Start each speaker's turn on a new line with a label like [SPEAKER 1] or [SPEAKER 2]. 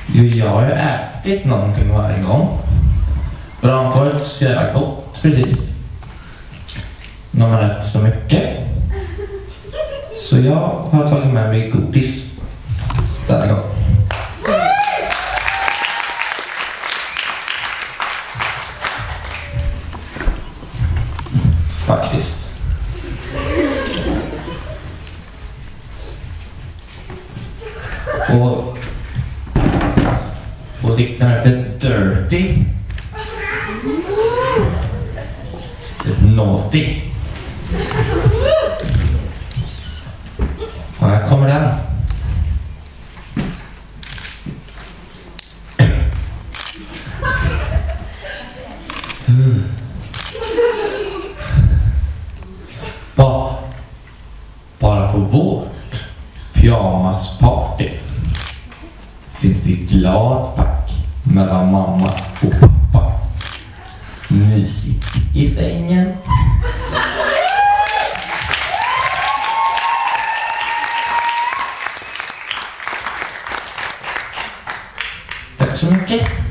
[SPEAKER 1] Jo, jag har ju ätit någonting varje gång. Och det har antagligen så jävla gott precis. När man äter så mycket. Så jag har tagit med mig godis denna gång. Faktiskt. Och dikten heter Dirty. Naughty. Och här kommer den. Bara på vårt pyjamasparty finns det ett glad pack mellan mamma och pappa. Mysigt i sängen. Tack så mycket.